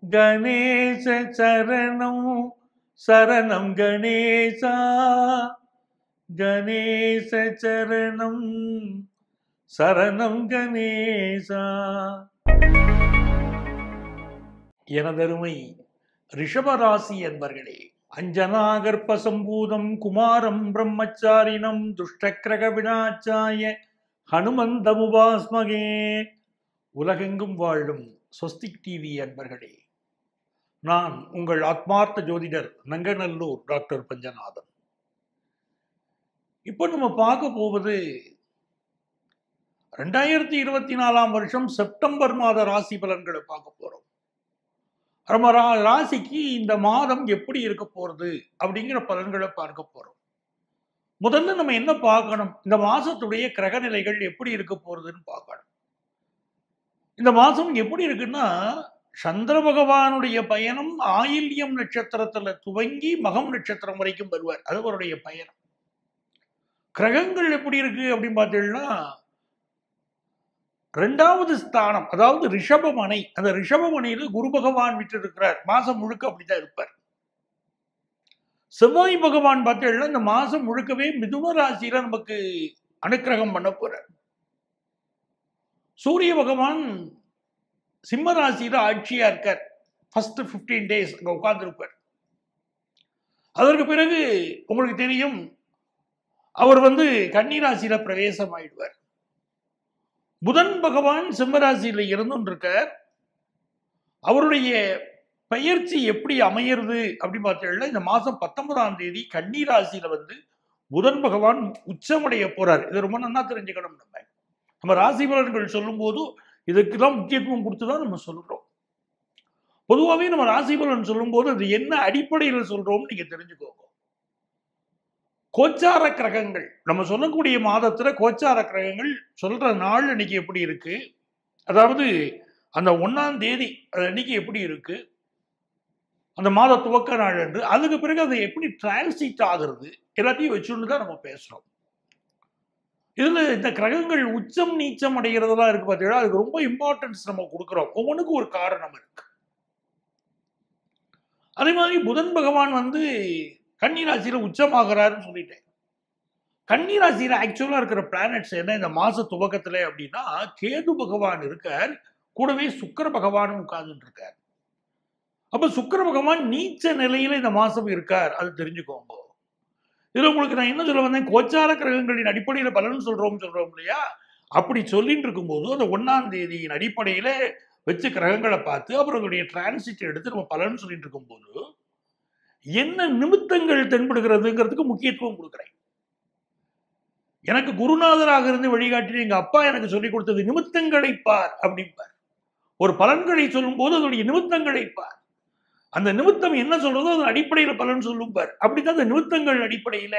கணேச சரணம் சரணம் கணேசா கணேச சரணம் சரணம் கணேசா. எனதருமை ரிஷபராசி என்பர்களே, அஞ்சனாகர்பசம்பூதம் குமாரம் பிரம்மச்சாரிணம் துஷ்டக்கிரக வினாச்சாய ஹனுமந்தமுபாஸ்மகே. உலகெங்கும் வாழும் ஸ்வஸ்திக் டிவி அன்பர்களே, நான் உங்கள் ஆத்மார்த்த ஜோதிடர் நங்கநல்லூர் டாக்டர் பஞ்சநாதன். இப்போ நம்ம பார்க்க போவது 2024 செப்டம்பர் மாத ராசி பலன்களை பார்க்க போறோம். நம்ம ராசிக்கு இந்த மாதம் எப்படி இருக்க போறது அப்படிங்கிற பலன்களை பார்க்க போறோம். முதல்ல நம்ம என்ன பார்க்கணும், இந்த மாசத்துடைய கிரக நிலைகள் எப்படி இருக்க போறதுன்னு பார்க்கணும். இந்த மாசம் எப்படி இருக்குன்னா, சந்திர பகவானுடைய பயணம் ஆயில்யம் நட்சத்திரத்துல துவங்கி மகம் நட்சத்திரம் வரைக்கும் வருவார். அது அவருடைய பயணம். கிரகங்கள் எப்படி இருக்கு அப்படின்னு பார்த்தீங்கன்னா, 2வது ஸ்தானம், அதாவது ரிஷபமனை, அந்த ரிஷபமனையில குரு பகவான் விட்டு இருக்கிறார். மாசம் முழுக்க அப்படித்தான் இருப்பார். செவ்வாய் பகவான் பார்த்தீங்கன்னா இந்த மாசம் முழுக்கவே மிதுன ராசியில நமக்கு அனுக்கிரகம் பண்ண போறார். சூரிய பகவான் சிம்ம ராசியில ஆட்சியா இருக்கார். ஃபர்ஸ்ட் 15 days அங்க உட்கார்ந்து இருப்பார். அதற்கு பிறகு உங்களுக்கு தெரியும், அவர் கன்னி ராசியில பிரவேசம் ஆயிடுவார். புதன் பகவான் சிம்மராசியில இருந்துருக்கார். அவருடைய பயிற்சி எப்படி அமையிறது அப்படின்னு பார்த்தீங்கன்னா, இந்த மாசம் 19ஆம் தேதி கன்னி ராசியில புதன் பகவான் உச்சமடைய போறார். இது ரொம்ப நல்லா தெரிஞ்சுக்கணும். நம்ம ராசி பலன்கள் சொல்லும் போது இதுக்குதான் முக்கியத்துவம் கொடுத்துதான் நம்ம சொல்றோம். பொதுவாகவே நம்ம ராசி பலன் சொல்லும் போது அது என்ன அடிப்படையில் சொல்றோம்னு நீங்க தெரிஞ்சுக்கோங்க. கோச்சார கிரகங்கள், நம்ம சொல்லக்கூடிய மாதத்துல கோச்சார கிரகங்கள் சொல்ற நாள் அன்னைக்கு எப்படி இருக்கு, அதாவது அந்த 1ஆம் தேதி அன்னைக்கு எப்படி இருக்கு, அந்த மாத துவக்க நாள் என்று, அதுக்கு பிறகு அதை எப்படி டிரான்சிட் ஆகுறது, எல்லாத்தையும் வச்சுன்னு தான் நம்ம பேசுறோம். இதுல இந்த கிரகங்கள் உச்சம் நீச்சம் அடைகிறதெல்லாம் இருக்கு பார்த்தீங்கன்னா, அதுக்கு ரொம்ப இம்பார்ட்டன்ஸ் நம்ம கொடுக்குறோம். ஒவ்வொன்றுக்கும் ஒரு காரணம் இருக்கு. அதே மாதிரி புதன் பகவான் கன்னி ராசியில உச்சமாகிறாருன்னு சொல்லிட்டேன். கன்னி ராசியில ஆக்சுவலா இருக்கிற பிளானட்ஸ் என்ன இந்த மாச துவக்கத்துல அப்படின்னா, கேது பகவான் இருக்கார், கூடவே சுக்கிர பகவானும் உட்கார்ந்து இருக்கார். அப்ப சுக்கிர பகவான் நீச்ச நிலையில இந்த மாசம் இருக்கார், அது தெரிஞ்சுக்கோங்க. இதுல உங்களுக்கு நான் என்ன சொல்ல வந்தேன், கோச்சார கிரகங்களின் அடிப்படையில பலன் சொல்றோம் இல்லையா, அப்படி சொல்லிட்டு இருக்கும்போது அந்த 1ஆம் தேதியின் அடிப்படையில வச்சு கிரகங்களை பார்த்து அப்புறம் அதனுடைய டிரான்சிட் எடுத்து நம்ம பலன் சொல்லிட்டு இருக்கும்போது என்ன நிமித்தங்கள் தென்படுகிறதுங்கிறதுக்கு முக்கியத்துவம் கொடுக்குறேன். எனக்கு குருநாதராக இருந்து வழிகாட்டி எங்க அப்பா எனக்கு சொல்லிக் கொடுத்தது நிமித்தங்களை பார் அப்படிம்பார். ஒரு பலன்களை சொல்லும் போது அதனுடைய நிமித்தங்களை பார், அந்த நிமித்தம் என்ன சொல்றதோ அதன் அடிப்படையில பலன் சொல்லும் பார். அப்படித்தான் அந்த நிமித்தங்கள் அடிப்படையில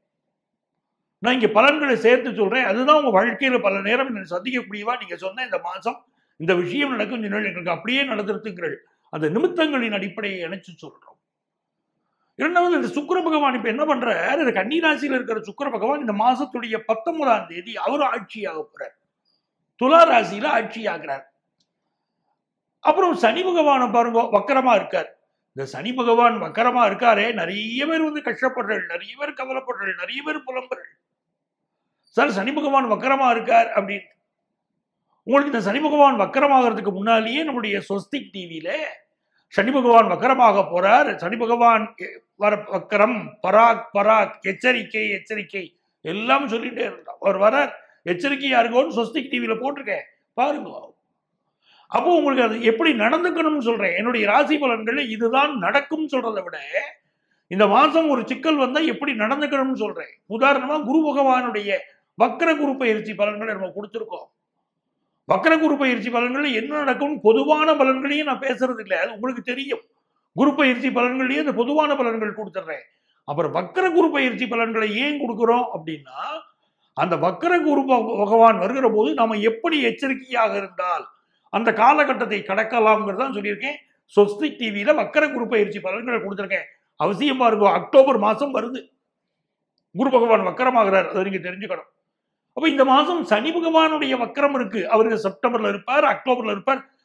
நான் இங்க பலன்களை சேர்த்து சொல்றேன். அதுதான் உங்க வாழ்க்கையில பல நேரம் சந்திக்கக்கூடியவா நீங்க சொன்ன இந்த மாசம் இந்த விஷயம் நடக்கும் எங்களுக்கு அப்படியே நடந்துருத்துங்கள், அந்த நிமித்தங்களின் அடிப்படையை இணைச்சு சொல்றோம். இரண்டாவது, இந்த சுக்கிர பகவான் இப்ப என்ன பண்றார், இந்த கன்னி ராசியில இருக்கிற சுக்கிர பகவான் இந்த மாசத்துடைய 19ஆம் தேதி அவரும் ஆட்சியாக போறார். துலா ராசியில ஆட்சி ஆகிறார். அப்புறம் சனி பகவானை பாருங்க, வக்கரமா இருக்கார். இந்த சனி பகவான் வக்கரமா இருக்காரே, நிறைய பேர் கஷ்டப்படுறாள், நிறைய பேர் கவலைப்படுறாள், நிறைய பேர் புலம்புறாள். சார் சனி பகவான் வக்கரமா இருக்கார் அப்படின்னு. உங்களுக்கு இந்த சனி பகவான் வக்கரமாகிறதுக்கு முன்னாலேயே நம்முடைய ஸ்வஸ்திக் டிவியில சனி பகவான் வக்கரமாக போறார், சனி பகவான் வக்கரம், பராக் பராக், எச்சரிக்கை எச்சரிக்கை எல்லாம் சொல்லிட்டே இருந்தார். அவர் வரார், எச்சரிக்கையா இருக்கோன்னு ஸ்வஸ்திக் டிவியில போட்டிருக்கேன் பாருங்க. அப்போ உங்களுக்கு அது எப்படி நடந்துக்கணும்னு சொல்றேன். என்னுடைய ராசி பலன்கள் இதுதான் நடக்கும் சொல்றதை விட இந்த மாசம் ஒரு சிக்கல் வந்தா எப்படி நடந்துக்கணும்னு சொல்றேன். உதாரணமா குரு பகவானுடைய வக்கர குரு பயிற்சி பலன்களை நம்ம கொடுத்துருக்கோம். வக்கர குரு பயிற்சி பலன்கள் என்ன நடக்கும் பொதுவான பலன்களையும் நான் பேசுறது இல்லை, அது உங்களுக்கு தெரியும். குரு பயிற்சி பலன்களையும் அந்த பொதுவான பலன்கள் கொடுத்துட்றேன். அப்புறம் வக்கர குரு பயிற்சி பலன்களை ஏன் கொடுக்குறோம் அப்படின்னா, அந்த வக்கர குரு பகவான் வருகிற போது நாம எப்படி எச்சரிக்கையாக இருந்தால் அந்த காலகட்டத்தை கடக்கலாம்ங்கிறதான் சொல்லியிருக்கேன். ஸ்வஸ்திக் டிவியில வக்கர குரு பயிற்சி பலன்களை கொடுத்துருக்கேன். அவசியமா இருக்கும். அக்டோபர் மாசம் வருது, குரு பகவான் வக்கரமாகிறார், அதை நீங்க தெரிஞ்சுக்கணும். அப்ப இந்த மாசம் சனி பகவானுடைய வக்கரம் இருக்கு. அவருக்கு செப்டம்பர்ல இருப்பார், அக்டோபர்ல இருப்பார்,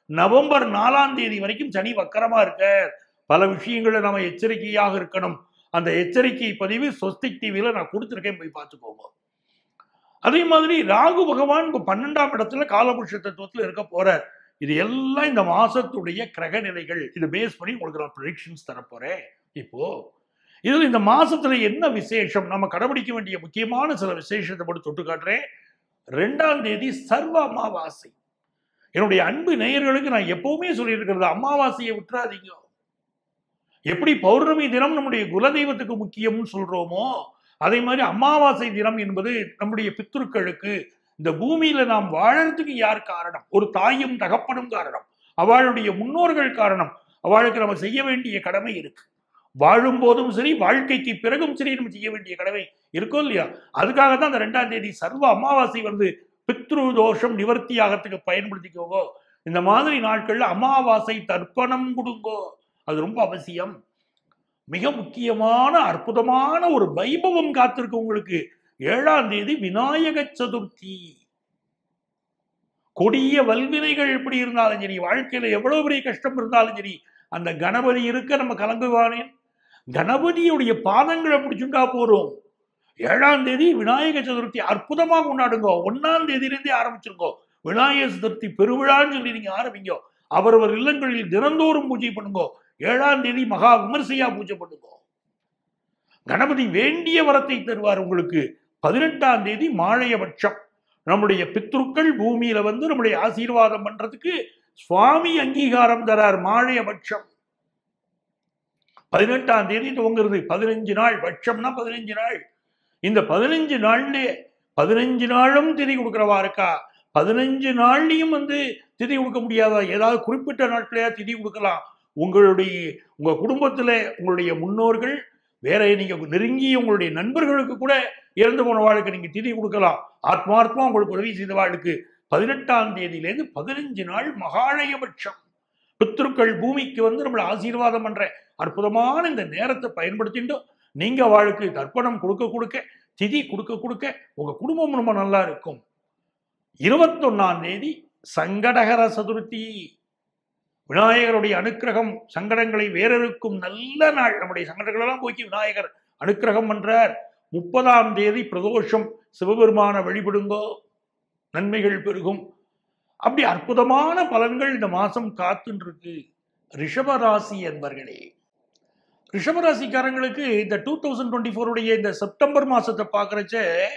நவம்பர் 4ஆம் தேதி வரைக்கும் சனி வக்கரமா இருக்க. பல விஷயங்களை நம்ம எச்சரிக்கையாக இருக்கணும். அந்த எச்சரிக்கை பதிவு ஸ்வஸ்திக் டிவியில நான் கொடுத்துருக்கேன், போய் பார்த்துக்கோங்க. அதே மாதிரி ராகு பகவான் இப்ப 12ஆம் இடத்துல காலபுருஷ தத்துவத்துல இருக்க போறார். இது எல்லாம் இந்த மாசத்துடைய கிரக நிலைகள். இது பேஸ் பண்ணி உங்களுக்கு நான் ப்ரெடிக்ஷன்ஸ் தரப்போறேன். இப்போ இதுல இந்த மாசத்துல என்ன விசேஷம், நம்ம கடைபிடிக்க வேண்டிய முக்கியமான சில விசேஷத்தை மட்டும் தொட்டு காட்டுறேன். 2ஆம் தேதி சர்வ அமாவாசை. என்னுடைய அன்பு நேயர்களுக்கு நான் எப்பவுமே சொல்லியிருக்கிறது, அமாவாசையை விட்டுறாதீங்க. எப்படி பௌர்ணமி தினம் நம்முடைய குலதெய்வத்துக்கு முக்கியம்னு சொல்றோமோ, அதே மாதிரி அமாவாசை தினம் என்பது நம்முடைய பித்ருக்களுக்கு, இந்த பூமியில நாம் வாழறதுக்கு யார் காரணம்? ஒரு தாயும் தகப்பனும் காரணம், அவளுடைய முன்னோர்கள் காரணம். அவளுக்கு நம்ம செய்ய வேண்டிய கடமை இருக்கு. வாழும் போதும் சரி, வாழ்க்கைக்கு பிறகும் சரி, நம்ம செய்ய வேண்டிய கடமை இருக்கும் இல்லையா? அதுக்காக தான் அந்த 2ஆம் தேதி சர்வ அமாவாசை வந்து பித்ரு தோஷம் நிவர்த்தி ஆகிறதுக்கு பயன்படுத்திக்கோங்க. இந்த மாதிரி நாட்கள்ல அமாவாசை தர்ப்பணம் கொடுங்கோ, அது ரொம்ப அவசியம். மிக முக்கியமான அற்புதமான ஒரு வைபவம் காத்திருக்கு உங்களுக்கு. 7ஆம் தேதி விநாயக சதுர்த்தி. கொடிய வல்வினைகள் எப்படி இருந்தாலும் சரி, வாழ்க்கையில எவ்வளவு பெரிய கஷ்டம் இருந்தாலும் சரி, அந்த கணபதி இருக்க நம்ம கலங்குவானே. கணபதியுடைய பாதங்களை பிடிச்சுட்டா போறோம். 7ஆம் தேதி விநாயக சதுர்த்தி அற்புதமா கொண்டாடுங்க. 1ஆம் தேதியிலிருந்தே ஆரம்பிச்சிருக்கோம். விநாயக சதுர்த்தி பெருவிழான்னு சொல்லி நீங்க ஆரம்பிங்க. அவரவர் இல்லங்களில் தினந்தோறும் பூஜை பண்ணுங்க. 7ஆம் தேதி மகா விமர்சையா பூஜை பண்ணுங்க. கணபதி வேண்டிய வரத்தை தருவார் உங்களுக்கு. 18ஆம் தேதி மாழையபட்சம். நம்முடைய பித்ருக்கள் பூமியில வந்து நம்முடைய ஆசீர்வாதம் பண்றதுக்கு சுவாமி அங்கீகாரம் தரார். மாழையபட்சம் 18ஆம் தேதி துவங்குறது. 15 நாள், பட்சம்னா 15 நாள். இந்த 15 நாள்லே 15 நாளும் திதி கொடுக்கிறவா இருக்கா? 15 நாள்லையும் வந்து திதி கொடுக்க முடியாதா? ஏதாவது குறிப்பிட்ட நாட்களையா திதி கொடுக்கலாம்? உங்க குடும்பத்துல உங்களுடைய முன்னோர்கள், வேற நீங்க நெருங்கிய உங்களுடைய நண்பர்களுக்கு கூட இறந்து போன வாழ்க்கை நீங்க திதி கொடுக்கலாம். ஆத்மார்த்தமா உங்களுக்கு உதவி செய்த வாழ்க்கை 18ஆம் தேதியிலேருந்து 15 நாள் மகாலயபட்சம். பித்ருக்கள் பூமிக்கு வந்து நம்மளை ஆசீர்வாதம் பண்ற அற்புதமான இந்த நேரத்தை பயன்படுத்திட்டு நீங்க வாழ்க்கை தர்ப்பணம் கொடுக்க திதி கொடுக்க உங்க குடும்பம் ரொம்ப நல்லா இருக்கும். 21ஆம் தேதி சங்கடகர சதுர்த்தி. விநாயகருடைய அனுக்கிரகம், சங்கடங்களை வேறறுக்கும் நல்ல நாள். நம்முடைய சங்கடங்கள் எல்லாம் போக்கி விநாயகர் அனுக்கிரகம் பண்றார். 30ஆம் தேதி பிரதோஷம். சிவபெருமான வழிபடுங்கோ, நன்மைகள் பெருகும். அப்படி அற்புதமான பலன்கள் இந்த மாசம் காத்துன்னு இருக்கு. ரிஷபராசி என்பர்களே, ரிஷபராசிக்காரங்களுக்கு இந்த 2024 இந்த செப்டம்பர் மாசத்தை பார்க்கறச்ச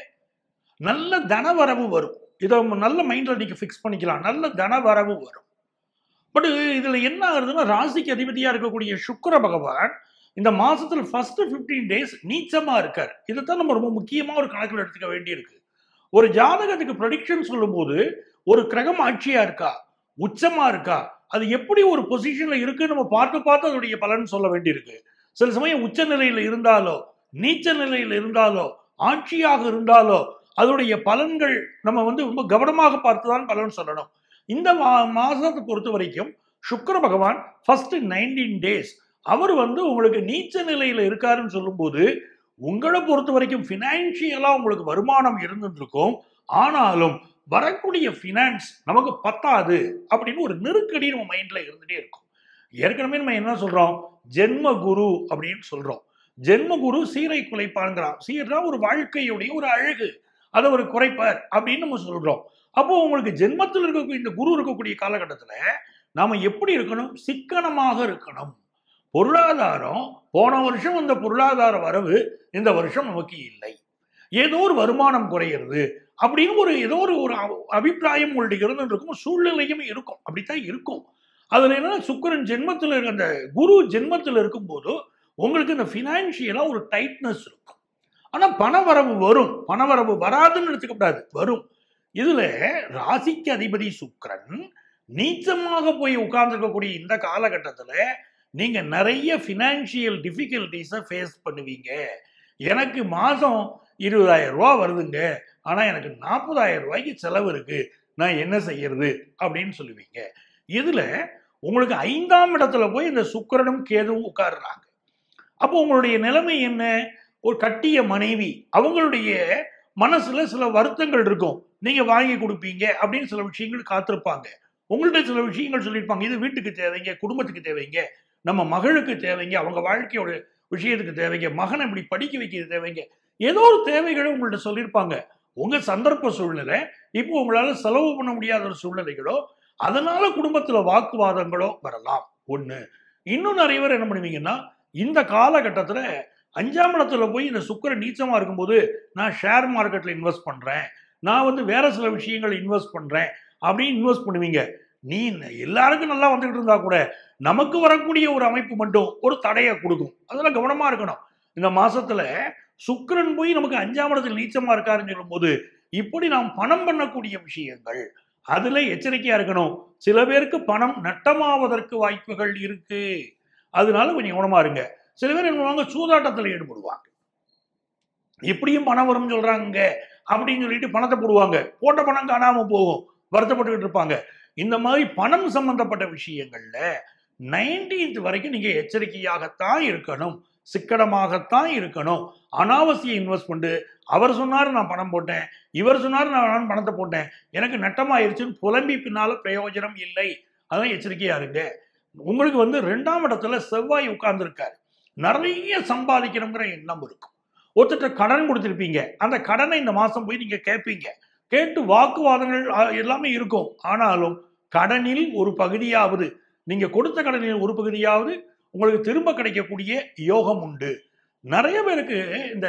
நல்ல தனவரவு வரும். இதை நல்ல மைண்ட்ல நீங்க பிக்ஸ் பண்ணிக்கலாம். நல்ல தனவரவு வரும். பட் இதுல என்ன ஆகுதுன்னா, ராசிக்கு அதிபதியா இருக்கக்கூடிய சுக்கிர பகவான் இந்த மாசத்துல ஃபர்ஸ்ட் 15 டேஸ் நீச்சமா இருக்கார். இதைத்தான் நம்ம ரொம்ப முக்கியமா ஒரு கணக்கில் எடுத்துக்க வேண்டியிருக்கு. ஒரு ஜாதகத்துக்கு ப்ரெடிக்ஷன் சொல்லும் போது ஒரு கிரகம் ஆட்சியா இருக்கா, உச்சமா இருக்கா, அது எப்படி ஒரு பொசிஷன்ல இருக்கு நம்ம பார்த்து அதோடைய பலன் சொல்ல வேண்டியிருக்கு. சில சமயம் உச்ச நிலையில இருந்தாலோ, நீச்ச நிலையில இருந்தாலோ, ஆட்சியாக இருந்தாலோ அதோடைய பலன்கள் நம்ம வந்து ரொம்ப கவனமாக பார்த்துதான் பலன் சொல்லணும். இந்த மாசத்தை பொறுத்த வரைக்கும் சுக்கிர பகவான் ஃபர்ஸ்ட் 19 டேஸ் அவர் வந்து உங்களுக்கு நீச்ச நிலையில இருக்காருன்னு சொல்லும் போது, உங்களை பொறுத்த வரைக்கும் பினான்சியலா உங்களுக்கு வருமானம் இருந்துட்டு இருக்கும். ஆனாலும் வரக்கூடிய பினான்ஸ் நமக்கு பத்தாது அப்படின்னு ஒரு நெருக்கடி நம்ம மைண்ட்ல இருந்துட்டே இருக்கும். ஏற்கனவே நம்ம என்ன சொல்றோம், ஜென்ம குரு அப்படின்னு சொல்றோம். ஜென்ம குரு சீரை குலைப்பான்கிறான். சீர்னா ஒரு வாழ்க்கையுடைய ஒரு அழகு, அதை ஒரு குறைப்பார் அப்படின்னு நம்ம சொல்றோம். அப்போ உங்களுக்கு ஜென்மத்தில் இருக்கக்கூடிய இந்த குரு இருக்கக்கூடிய காலகட்டத்துல நாம எப்படி இருக்கணும்? சிக்கனமாக இருக்கணும். பொருளாதாரம் போன வருஷம் அந்த பொருளாதார வரவு இந்த வருஷம் நமக்கு இல்லை, ஏதோ ஒரு வருமானம் குறையிறது அப்படின்னு ஏதோ ஒரு அபிப்பிராயம் உங்களுடைய இருந்துருக்கும், சூழ்நிலையும் இருக்கும். அப்படித்தான் இருக்கும். அதுல என்ன, சுக்கிரன் ஜென்மத்தில் இருக்க அந்த குரு ஜென்மத்தில் இருக்கும் போது உங்களுக்கு இந்த பினான்சியலா ஒரு டைட்னஸ் இருக்கும். ஆனா பணவரவு வரும். பணவரவு வராதுன்னு எடுத்துக்கப்படாது, வரும். இதுல ராசிக்கு அதிபதி சுக்கிரன் நீச்சமாக போய் உட்கார்ந்துருக்கக்கூடிய இந்த காலகட்டத்துல நீங்க நிறைய பினான்சியல் டிஃபிகல்டிஸை ஃபேஸ் பண்ணுவீங்க. எனக்கு மாதம் 20,000 ரூபாய் வருதுங்க, ஆனா எனக்கு 40,000 ரூபாய்க்கு செலவு இருக்கு, நான் என்ன செய்யறது அப்படின்னு சொல்லுவீங்க. இதுல உங்களுக்கு 5ஆம் இடத்துல போய் இந்த சுக்கிரனும் கேதுவும் உட்கார்றாங்க. அப்போ உங்களுடைய நிலைமை என்ன? ஒரு கட்டிய மனைவி, அவங்களுடைய மனசுல சில வருத்தங்கள் இருக்கும். நீங்க வாங்கி கொடுப்பீங்க அப்படின்னு சில விஷயங்கள் காத்திருப்பாங்க. உங்கள்ட்ட சில விஷயங்கள் சொல்லியிருப்பாங்க. இது வீட்டுக்கு தேவைங்க, குடும்பத்துக்கு தேவைங்க, நம்ம மகளுக்கு தேவைங்க, அவங்க வாழ்க்கையோட விஷயத்துக்கு தேவைங்க, மகனை இப்படி படிக்க வைக்கிறது தேவைங்க. ஏதோ ஒரு தேவைகளை உங்கள்ட்ட சொல்லியிருப்பாங்க. உங்க சந்தர்ப்ப சூழ்நிலை, இப்போ உங்களால செலவு பண்ண முடியாத ஒரு சூழ்நிலைகளோ, அதனால குடும்பத்துல வாக்குவாதங்களோ வரலாம். ஒண்ணு. இன்னும் நிறைய பேர் என்ன பண்ணுவீங்கன்னா, இந்த காலகட்டத்துல 5ஆம் இடத்துல போய் இந்த சுக்கிரன் நீச்சமா இருக்கும்போது, நான் ஷேர் மார்க்கெட்ல இன்வெஸ்ட் பண்றேன், நான் வந்து வேற சில விஷயங்கள் இன்வெஸ்ட் பண்றேன் அப்படின்னு இன்வெஸ்ட் பண்ணுவீங்க. நீ எல்லாருக்கும் நல்லா வந்துகிட்டு இருந்தா கூட நமக்கு வரக்கூடிய ஒரு அமைப்பு மட்டும் ஒரு தடையை கொடுக்கும். அதெல்லாம் கவனமா இருக்கணும். இந்த மாசத்துல சுக்கிரன் போய் நமக்கு 5ஆம் இடத்துல நீச்சமா இருக்காருன்னு சொல்லும்போது, இப்படி நாம் பணம் பண்ணக்கூடிய விஷயங்கள் அதுல எச்சரிக்கையா இருக்கணும். சில பேருக்கு பணம் நட்டமாவதற்கு வாய்ப்புகள் இருக்கு. அதனால கொஞ்சம் கவனமா இருங்க. சில பேர் என்ன பண்ணுவாங்க, சூதாட்டத்தில் ஈடுபடுவாங்க. இப்படியும் பணம் வரும்னு சொல்றாங்க அப்படின்னு சொல்லிட்டு பணத்தை போடுவாங்க. போட்ட பணம் காணாம போகும். வருத்தப்பட்டுக்கிட்டு இருப்பாங்க. இந்த மாதிரி பணம் சம்பந்தப்பட்ட விஷயங்கள்ல 19th வரைக்கும் நீங்க எச்சரிக்கையாகத்தான் இருக்கணும். சிக்கனமாகத்தான் இருக்கணும். அனாவசிய இன்வெஸ்ட்மெண்ட், அவர் சொன்னாரு நான் பணம் போட்டேன், இவர் சொன்னாரு நான் பணத்தை போட்டேன், எனக்கு நட்டமாயிருச்சுன்னு புலம்பி பின்னால பிரயோஜனம் இல்லை. அதான் எச்சரிக்கையா இருங்க. உங்களுக்கு வந்து 2ஆம் இடத்துல செவ்வாய் உட்கார்ந்து இருக்காரு. நிறைய சம்பாதிக்கணுங்கிற எண்ணம் இருக்கும். ஒருத்தட்ட கடன் கொடுத்திருப்பீங்க. அந்த கடனை இந்த மாசம் போய் நீங்க கேட்பீங்க. கேட்டு வாக்குவாதங்கள் எல்லாமே இருக்கும். ஆனாலும் கடனில் ஒரு பகுதியாவது, நீங்க கொடுத்த கடனில் ஒரு பகுதியாவது உங்களுக்கு திரும்ப கிடைக்கக்கூடிய யோகம் உண்டு. நிறைய பேருக்கு இந்த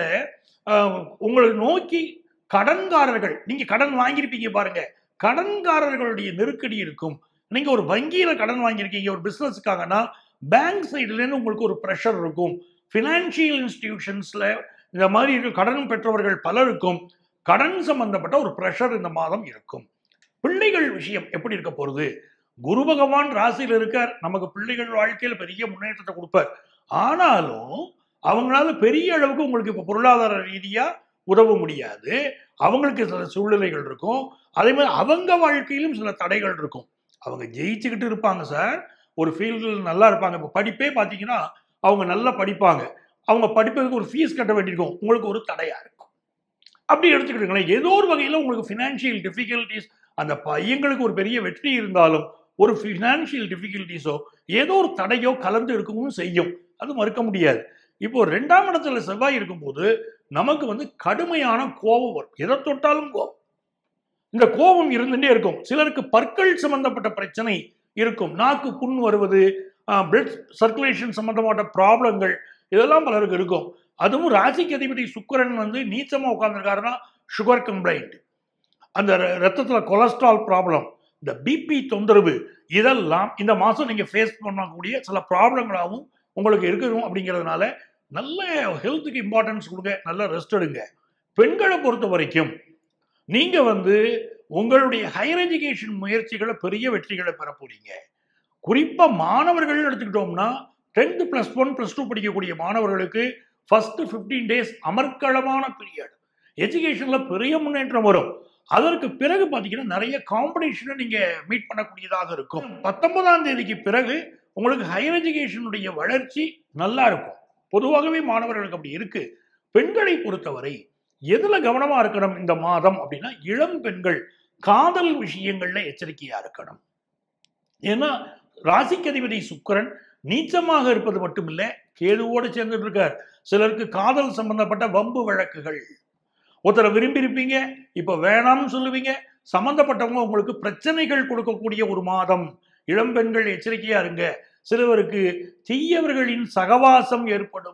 உங்களை நோக்கி கடன்காரர்கள், நீங்க கடன் வாங்கியிருப்பீங்க பாருங்க, கடன்காரர்களுடைய நெருக்கடி இருக்கும். நீங்க ஒரு வங்கியில கடன் வாங்கியிருக்கீங்க ஒரு பிசினஸ்க்காகனா, பேங்க் சைடுல இருந்து உங்களுக்கு ஒரு பிரஷர் இருக்கும். பினான்சியல் இன்ஸ்டிடியூஷன்ஸ்ல இந்த மாதிரி கடன் பெற்றவர்கள் பலருக்கும் கடன் சம்பந்தப்பட்ட ஒரு பிரஷர் இந்த மாதம் இருக்கும். பிள்ளைகள் விஷயம் எப்படி இருக்க போறது? குரு பகவான் ராசியில் இருக்கார். நமக்கு பிள்ளைகள் வாழ்க்கையில பெரிய முன்னேற்றத்தை கொடுப்பார். ஆனாலும் அவங்களால பெரிய அளவுக்கு உங்களுக்கு இப்ப பொருளாதார ரீதியா உதவ முடியாது. அவங்களுக்கு சில சூழ்நிலைகள் இருக்கும். அதே மாதிரி அவங்க வாழ்க்கையிலும் சில தடைகள் இருக்கும். அவங்க ஜெயிச்சுக்கிட்டு இருப்பாங்க சார். ஒரு ஃபீல்டில் நல்லா இருப்பாங்க. இப்போ படிப்பே பார்த்தீங்கன்னா அவங்க நல்லா படிப்பாங்க. அவங்க படிப்பதற்கு ஒரு ஃபீஸ் கட்ட வேண்டியிருக்கும். உங்களுக்கு ஒரு தடையா இருக்கும். அப்படி எடுத்துக்கிட்டுங்களேன், ஏதோ ஒரு வகையில் உங்களுக்கு ஃபினான்ஷியல் டிஃபிகல்டிஸ், அந்த பையங்களுக்கு ஒரு பெரிய வெற்றி இருந்தாலும் ஒரு ஃபினான்ஷியல் டிஃபிகல்டிஸோ ஏதோ ஒரு தடையோ கலந்து இருக்கவும் செய்யும். அது மறுக்க முடியாது. இப்போ 2ஆம் இடத்துல செவ்வாய் இருக்கும்போது நமக்கு வந்து கடுமையான கோபம் வரும். எதை தொட்டாலும் கோபம். இந்த கோபம் இருந்துட்டே இருக்கும். சிலருக்கு பற்கள் சம்பந்தப்பட்ட பிரச்சனை இருக்கும். நாக்கு புண் வருவது, பிளட் சர்க்குலேஷன் சம்பந்தப்பட்ட ப்ராப்ளங்கள், இதெல்லாம் பலருக்கு இருக்கும். அதுவும் ராசிக்கு அதிபதி சுக்கிரன் வந்து நீச்சமா உட்கார்ந்துருக்காருன்னா சுகர் கம்ப்ளைண்ட், அந்த ரத்தத்தில் கொலஸ்ட்ரால் ப்ராப்ளம், இந்த பிபி தொந்தரவு, இதெல்லாம் இந்த மாதம் நீங்கள் ஃபேஸ் பண்ணக்கூடிய சில ப்ராப்ளங்களாகவும் உங்களுக்கு இருக்கணும். அப்படிங்கிறதுனால நல்ல ஹெல்த்துக்கு இம்பார்ட்டன்ஸ் கொடுங்க, நல்ல ரெஸ்ட் எடுங்க. பெண்களை பொறுத்த வரைக்கும் நீங்கள் வந்து உங்களுடைய ஹையர் எஜுகேஷன் முயற்சிகளை பெரிய வெற்றிகளை பெற போறீங்க. குறிப்பாக மாணவர்கள் எடுத்துக்கிட்டோம்னா 10th +1 +2 படிக்கக்கூடிய மாணவர்களுக்கு ஃபர்ஸ்ட் 15 days அமர்க்களமான பீரியட். எஜுகேஷன்ல பெரிய முன்னேற்றம் வரும். அதற்கு பிறகு பார்த்தீங்கன்னா நிறைய காம்படிஷனை நீங்க மீட் பண்ணக்கூடியதாக இருக்கும். 19ஆம் தேதிக்கு பிறகு உங்களுக்கு ஹையர் எஜுகேஷனுடைய வளர்ச்சி நல்லா இருக்கும். பொதுவாகவே மாணவர்களுக்கு அப்படி இருக்கு. பெண்களை பொறுத்தவரை எதுல கவனமா இருக்கணும் இந்த மாதம் அப்படின்னா, இளம் பெண்கள் காதல் விஷயங்கள்ல எச்சரிக்கையா இருக்கணும். ஏன்னா ராசிக்கு அதிபதி சுக்கிரன் நீச்சமாக இருப்பது மட்டுமில்ல, கேதுவோடு சேர்ந்துட்டு இருக்கார். சிலருக்கு காதல் சம்பந்தப்பட்ட வம்பு வழக்குகள், ஒருத்தரை விரும்பி இருப்பீங்க, இப்ப வேணாம்னு சொல்லுவீங்க, சம்பந்தப்பட்டவங்க உங்களுக்கு பிரச்சனைகள் கொடுக்கக்கூடிய ஒரு மாதம். இளம் பெண்கள் எச்சரிக்கையா இருங்க. சிலவருக்கு தீயவர்களின் சகவாசம் ஏற்படும்.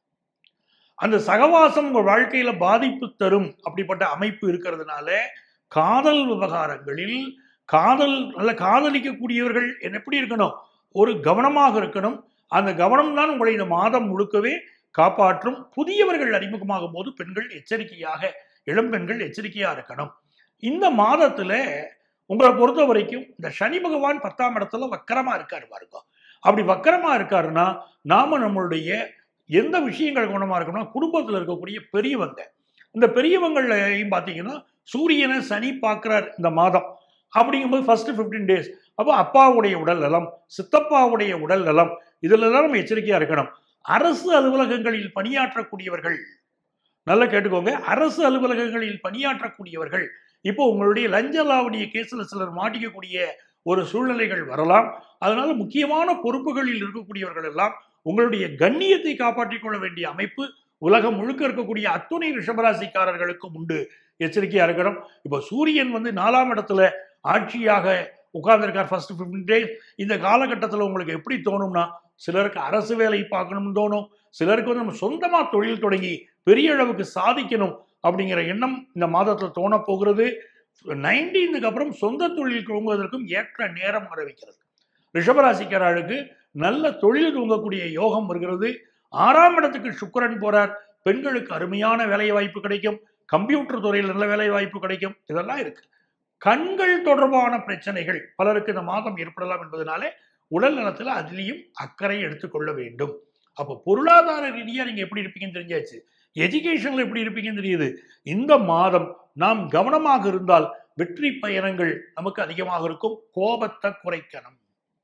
அந்த சகவாசம் உங்க வாழ்க்கையில பாதிப்பு தரும். அப்படிப்பட்ட அமைப்பு இருக்கிறதுனால காதல் விவகாரங்களில் நல்ல காதலிக்கக்கூடியவர்கள் எப்படி இருக்கணும், ஒரு கவனமாக இருக்கணும். அந்த கவனம் தான் உங்களை இந்த மாதம் முழுக்கவே காப்பாற்றும். புதியவர்கள் அறிமுகமாகும் போது பெண்கள் எச்சரிக்கையாக, இளம் பெண்கள் எச்சரிக்கையா இருக்கணும். இந்த மாதத்துல உங்களை பொறுத்த வரைக்கும் இந்த சனி பகவான் 10ஆம் இடத்துல வக்கரமா இருக்காரு பாருங்க. அப்படி வக்கரமா இருக்காருன்னா நாம நம்மளுடைய எந்த விஷயங்கள் கவனமா இருக்கணும்னா, குடும்பத்தில் இருக்கக்கூடிய பெரியவங்க, இந்த பெரியவங்களையும் பார்த்தீங்கன்னா சூரியனை சனி பார்க்கிறார் இந்த மாதம். அப்படிங்கும்போது ஃபர்ஸ்ட் 15 days அப்போ அப்பாவுடைய உடல் நலம், சித்தப்பாவுடைய உடல் நலம், இதுல எல்லாம் நம்ம எச்சரிக்கையா இருக்கணும். அரசு அலுவலகங்களில் பணியாற்றக்கூடியவர்கள் நல்லா கேட்டுக்கோங்க. அரசு அலுவலகங்களில் பணியாற்றக்கூடியவர்கள் இப்போ உங்களுடைய லஞ்ச லாவணிய கேஸ்ல சிலர் மாட்டிக்கக்கூடிய ஒரு சூழ்நிலைகள் வரலாம். அதனால முக்கியமான பொறுப்புகளில் இருக்கக்கூடியவர்கள் எல்லாம் உங்களுடைய கண்ணியத்தை காப்பாற்றிக் கொள்ள வேண்டிய அமைப்பு உலகம் முழுக்க இருக்கக்கூடிய அத்துணை ரிஷபராசிக்காரர்களுக்கும் உண்டு. எச்சரிக்கையா இருக்கணும். இப்ப சூரியன் வந்து 4ஆம் இடத்துல ஆட்சியாக உட்கார்ந்திருக்கார் ஃபர்ஸ்ட் 15 டேஸ். இந்த காலகட்டத்தில் உங்களுக்கு எப்படி தோணும்னா, சிலருக்கு அரசு வேலை பார்க்கணும்னு தோணும், சிலருக்கு வந்து நம்ம சொந்தமா தொழில் தொடங்கி பெரிய அளவுக்கு சாதிக்கணும் அப்படிங்கிற எண்ணம் இந்த மாதத்தில் தோண போகிறது. 19க்கு அப்புறம் சொந்த தொழில் துவங்குவதற்கும் ஏற்ற நேரம் ஆரம்பிக்கிறது. ரிஷபராசிக்காரர்களுக்கு நல்ல தொழில் துவங்கக்கூடிய யோகம் வருகிறது. 6ஆம் இடத்துக்கு சுக்கிரன் போறார். பெண்களுக்கு அருமையான வேலை வாய்ப்பு கிடைக்கும். கம்ப்யூட்டர் துறையில் நல்ல வேலை வாய்ப்பு கிடைக்கும். இதெல்லாம் இருக்கு. கண்கள் தொடர்பான பிரச்சனைகள் பலருக்கு இந்த மாதம் ஏற்படலாம் என்பதனாலே உடல் நலத்துல அதிலையும் அக்கறை எடுத்துக்கொள்ள வேண்டும். அப்போ பொருளாதார ரீதியா நீங்க எப்படி இருப்பீங்கன்னு தெரிஞ்சாச்சு. எஜுகேஷன்ல எப்படி இருப்பீங்கன்னு தெரியுது. இந்த மாதம் நாம் கவனமாக இருந்தால் வெற்றி பயணங்கள் நமக்கு அதிகமாக இருக்கும். கோபத்தை குறைக்கணும்.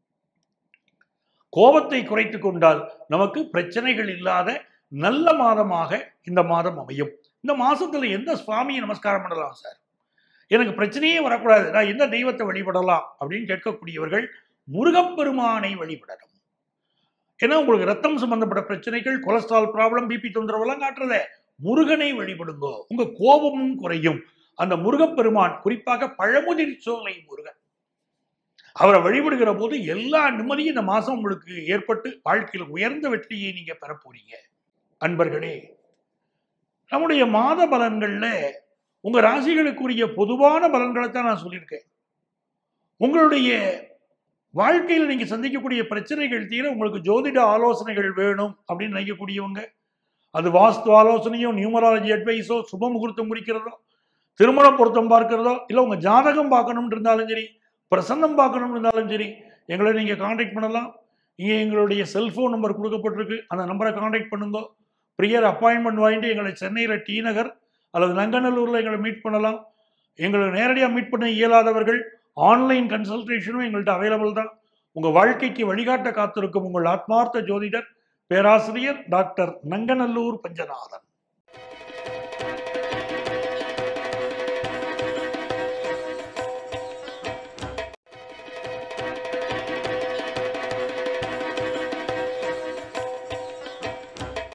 கோபத்தை குறைத்து கொண்டால் நமக்கு பிரச்சனைகள் இல்லாத நல்ல மாதமாக இந்த மாதம் அமையும். இந்த மாசத்துல எந்த சுவாமியை நமஸ்காரம் பண்ணலாம் சார், எனக்கு பிரச்சனையே வரக்கூடாது, நான் எந்த தெய்வத்தை வழிபடலாம் அப்படின்னு கேட்கக்கூடியவர்கள் முருகப்பெருமானை வழிபடணும். ஏன்னா உங்களுக்கு ரத்தம் சம்பந்தப்பட்ட பிரச்சனைகள், கொலஸ்ட்ரால் ப்ராப்ளம், பிபி தொந்தரவெல்லாம் காட்டுறத முருகனை வழிபடுங்கோ, உங்க கோபமும் குறையும். அந்த முருகப்பெருமான் குறிப்பாக பழமுதிர் சோலை முருகன், அவரை வழிபடுகிற போது எல்லா நிம்மதியும் இந்த மாசம் உங்களுக்கு ஏற்பட்டு வாழ்க்கையில் உயர்ந்த வெற்றியை நீங்க பெற போறீங்க. அன்பர்களே, நம்முடைய மாத பலன்கள்ல உங்க ராசிகளுக்குரிய பொதுவான பலன்களை தான் நான் சொல்லியிருக்கேன். உங்களுடைய வாழ்க்கையில் நீங்க சந்திக்கக்கூடிய பிரச்சனைகள் தீர உங்களுக்கு ஜோதிட ஆலோசனைகள் வேணும் அப்படின்னு நினைக்கக்கூடியவங்க, அது வாஸ்து ஆலோசனையோ, நியூமராலஜி அட்வைஸோ, சுப முகூர்த்தம் குறிக்கிறதோ, திருமண பொருத்தம் பார்க்கிறதோ, இல்லை உங்க ஜாதகம் பார்க்கணும்னு இருந்தாலும் சரி, பிரசன்னம் பார்க்கணும்னு இருந்தாலும் சரி, எங்களை நீங்க கான்டாக்ட் பண்ணலாம். இங்கே எங்களுடைய செல்போன் நம்பர் கொடுக்கப்பட்டிருக்கு, அந்த நம்பரை கான்டாக்ட் பண்ணுங்க. ப்ரியர் அப்பாயின்மெண்ட் வாங்கிட்டு எங்களை சென்னையில் டி நகர் அல்லது நங்கநல்லூரில் எங்களை மீட் பண்ணலாம். எங்களை நேரடியாக மீட் பண்ண இயலாதவர்கள் ஆன்லைன் கன்சல்டேஷனும் எங்கள்கிட்ட அவைலபிள் தான். உங்கள் வாழ்க்கைக்கு வழிகாட்ட காத்திருக்கும் உங்கள் ஆத்மார்த்த ஜோதிடர் பேராசிரியர் டாக்டர் நங்கநல்லூர் பஞ்சநாதன்.